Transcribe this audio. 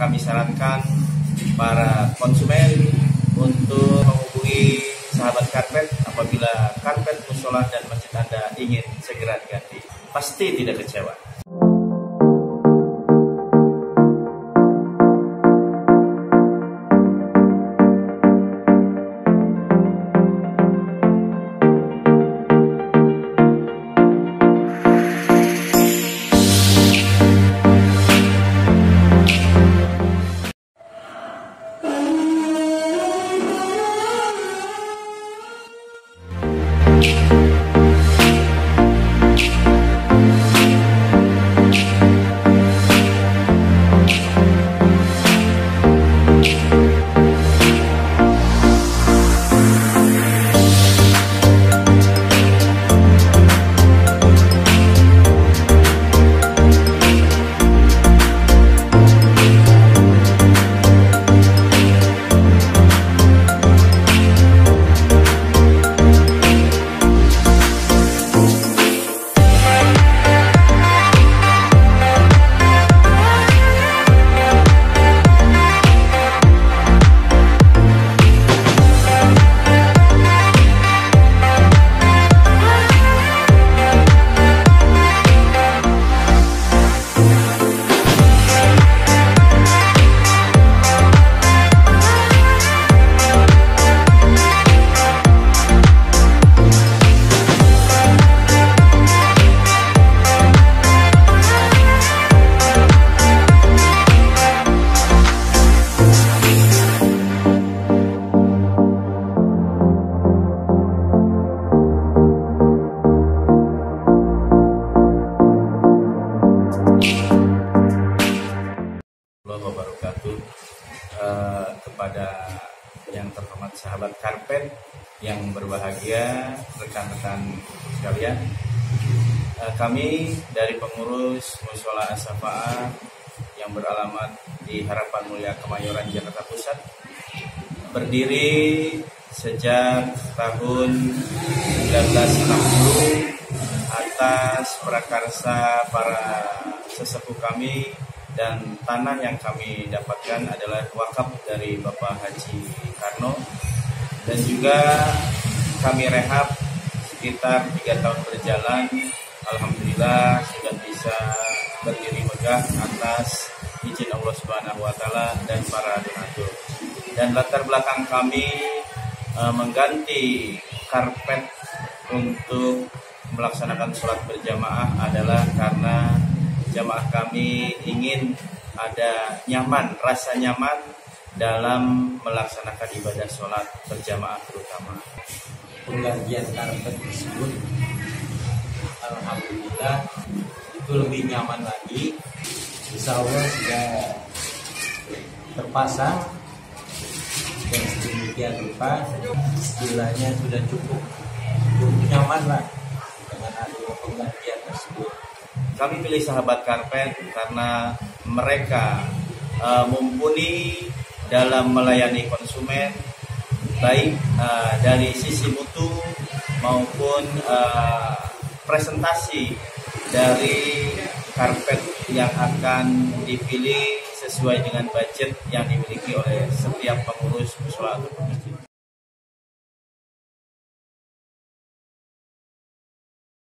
kami sarankan para konsumen untuk menghubungi sahabat karpet apabila karpet musola dan masjid Anda ingin segera diganti. Pasti tidak kecewa. Wabarakatuh. Kepada yang terhormat sahabat karpet yang berbahagia, rekan-rekan sekalian, kami dari pengurus Mushola As-Syafa'ah yang beralamat di Harapan Mulia Kemayoran, Jakarta Pusat, berdiri sejak tahun 1960 atas prakarsa para sesepuh kami, dan tanah yang kami dapatkan adalah wakaf dari Bapak Haji Karno, dan juga kami rehab sekitar 3 tahun berjalan. Alhamdulillah sudah bisa berdiri megah atas izin Allah Subhanahu wa Ta'ala dan para donatur. Dan latar belakang kami mengganti karpet untuk melaksanakan sholat berjamaah adalah karena jamaah kami ingin ada nyaman, rasa nyaman dalam melaksanakan ibadah sholat berjamaah terutama. Penggantian karpet tersebut, alhamdulillah itu lebih nyaman lagi. Insya Allah sudah terpasang dan sedemikian rupa, istilahnya sudah cukup nyaman lah dengan adanya penggantian tersebut. Kami pilih sahabat karpet karena mereka mumpuni dalam melayani konsumen, baik dari sisi mutu maupun presentasi dari karpet yang akan dipilih sesuai dengan budget yang dimiliki oleh setiap pengurus mushola atau masjid.